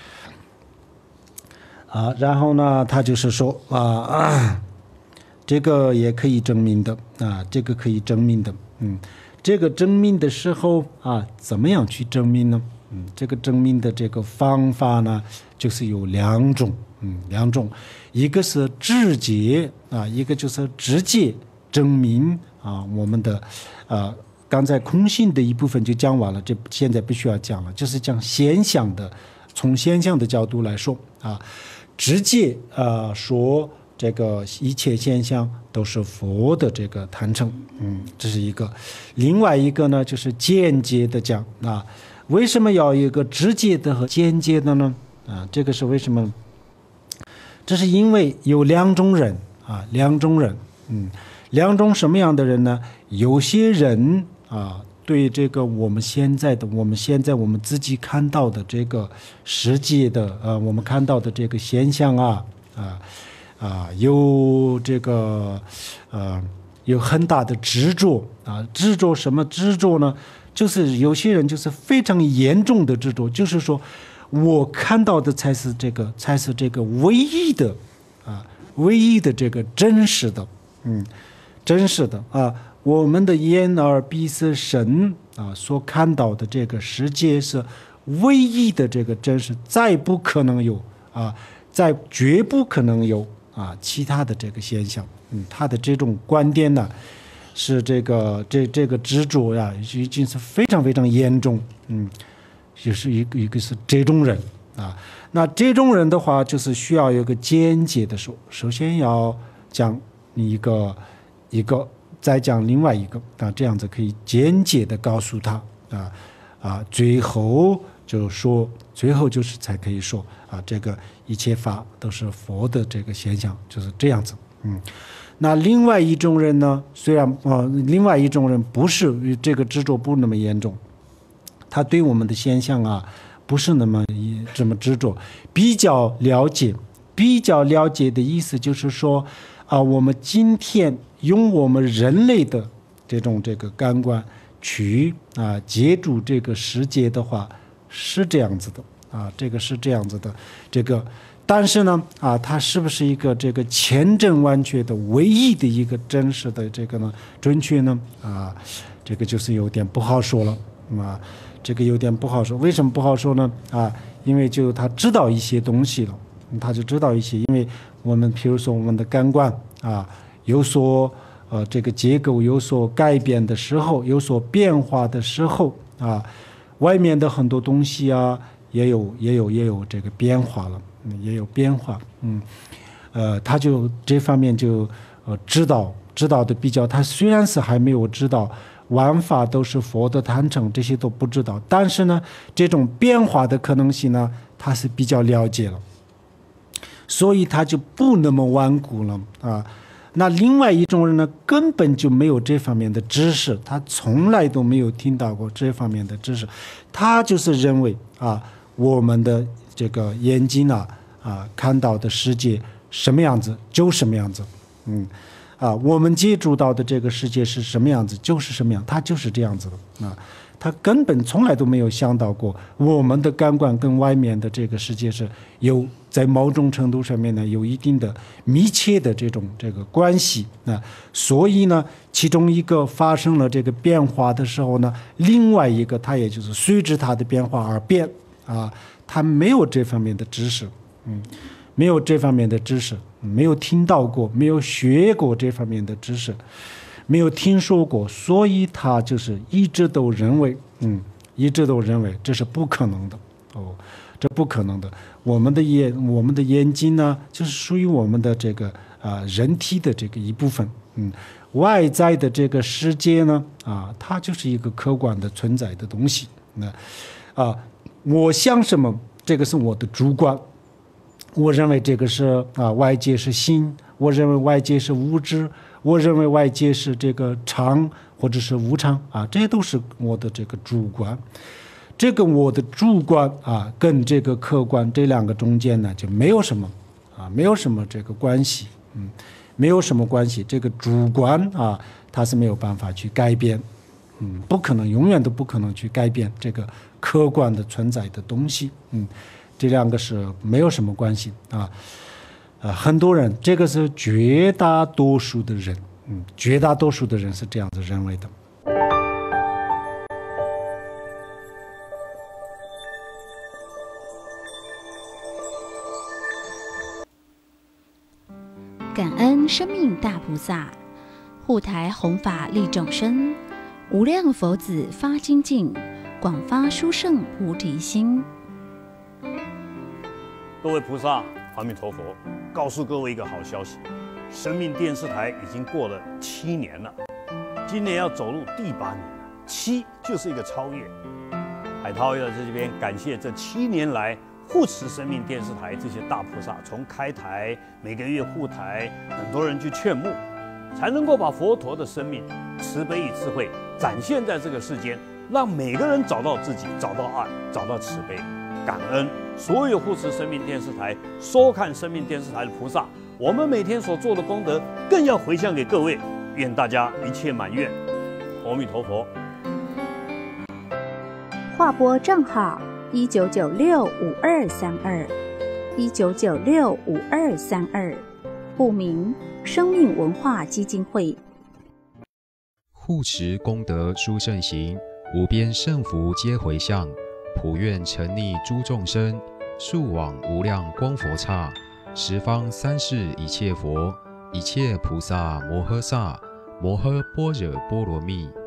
啊，然后呢，他就是说啊啊，这个也可以证明的啊，这个可以证明的，嗯，这个证明的时候啊，怎么样去证明呢？嗯，这个证明的这个方法呢，就是有两种，嗯，两种，一个是直接啊，一个就是直接证明啊，我们的啊，刚才空性的一部分就讲完了，这现在不需要讲了，就是讲现象的，从现象的角度来说啊。直接啊、呃、说这个一切现象都是佛的这个坛城，嗯，这是一个。另外一个呢，就是间接的讲啊，为什么要有一个直接的和间接的呢？啊，这个是为什么？这是因为有两种人啊，两种人，嗯，两种什么样的人呢？有些人啊。对这个我们现在的我们现在我们自己看到的这个世界的呃我们看到的这个现象啊啊啊有这个呃有很大的执着啊执着什么执着呢？就是有些人就是非常严重的执着，就是说我看到的才是这个才是这个唯一的啊唯一的这个真实的嗯真实的啊。我们的眼耳鼻舌身啊所看到的这个世界是唯一的这个真实，再不可能有啊，再绝不可能有啊其他的这个现象。嗯，他的这种观点呢，是这个这这个执着呀，已经是非常非常严重。嗯，就是一个一个是这种人啊，那这种人的话，就是需要有个间接的说，首先要讲一个一个。再讲另外一个啊，这样子可以间接的告诉他啊啊，最后就说，最后就是才可以说啊，这个一切法都是佛的这个现象，就是这样子。嗯，那另外一种人呢，虽然啊，另外一种人不是这个执着不那么严重，他对我们的现象啊不是那么这么执着，比较了解，比较了解的意思就是说啊，我们今天。用我们人类的这种这个感官去啊接触这个世界的话，是这样子的啊，这个是这样子的，这个，但是呢啊，它是不是一个这个千真万确的唯一的一个真实的这个呢准确呢啊，这个就是有点不好说了啊，这个有点不好说。为什么不好说呢？啊，因为就他知道一些东西了，他就知道一些，因为我们比如说我们的感官啊。有所呃这个结构有所改变的时候，有所变化的时候啊，外面的很多东西啊，也有也有也有这个变化了，嗯、也有变化，嗯，呃，他就这方面就呃知道知道的比较，他虽然是还没有知道万法都是佛的坛城，这些都不知道，但是呢，这种变化的可能性呢，他是比较了解了，所以他就不那么顽固了啊。那另外一种人呢，根本就没有这方面的知识，他从来都没有听到过这方面的知识，他就是认为啊，我们的这个眼睛啊啊看到的世界什么样子就什么样子，嗯啊，我们接触到的这个世界是什么样子，就是什么样，它就是这样子的啊。他根本从来都没有想到过，我们的感官跟外面的这个世界是有在某种程度上面呢有一定的密切的这种这个关系啊。所以呢，其中一个发生了这个变化的时候呢，另外一个它也就是随着它的变化而变啊。他没有这方面的知识，嗯，没有这方面的知识，没有听到过，没有学过这方面的知识。没有听说过，所以他就是一直都认为，嗯，一直都认为这是不可能的，哦，这不可能的。我们的眼，我们的眼睛呢，就是属于我们的这个啊、呃、人体的这个一部分，嗯，外在的这个世界呢，啊，它就是一个客观的存在的东西。那啊，我想什么，这个是我的主观，我认为这个是啊外界是心，我认为外界是物质。我认为外界是这个常或者是无常啊，这些都是我的这个主观。这个我的主观啊，跟这个客观这两个中间呢，就没有什么啊，没有什么这个关系，嗯，没有什么关系。这个主观啊，它是没有办法去改变，嗯，不可能，永远都不可能去改变这个客观的存在的东西，嗯，这两个是没有什么关系啊。呃，很多人，这个是绝大多数的人，嗯，绝大多数的人是这样子认为的。 感恩生命大菩萨，护台弘法利众生，无量佛子发精进，广发殊胜菩提心。 各位菩萨，阿弥陀佛。告诉各位一个好消息，生命电视台已经过了七年了，今年要走入第八年了，七就是一个超越。海涛要在这边感谢这七年来护持生命电视台这些大菩萨，从开台每个月护台，很多人去劝募，才能够把佛陀的生命、慈悲与智慧展现在这个世间，让每个人找到自己，找到爱，找到慈悲。感恩所有护持生命电视台、收看生命电视台的菩萨，我们每天所做的功德，更要回向给各位。愿大家一切满愿。阿弥陀佛。 划拨账号一九九六五二三二，一九九六五二三二，户名生命文化基金会。 护持功德殊胜行，无边胜福皆回向。普愿沉溺诸众生，速往无量光佛刹。十方三世一切佛，一切菩萨摩诃萨，摩诃般若波罗蜜。